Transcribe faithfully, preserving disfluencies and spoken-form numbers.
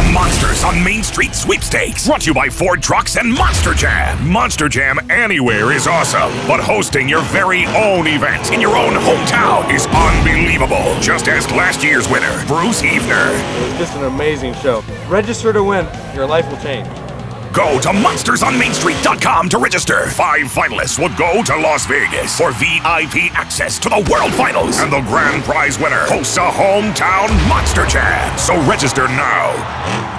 Monsters on Mainstreet sweepstakes. Brought to you by Ford Trucks and Monster Jam. Monster Jam anywhere is awesome, but hosting your very own event in your own hometown is unbelievable. Just ask last year's winner, Bruce Evener. It was just an amazing show. Register to win. Your life will change. Go to monsters on mainstreet dot com to register. Five finalists will go to Las Vegas for V I P access to the World Finals. And the grand prize winner hosts a hometown Monster Jam. So register now.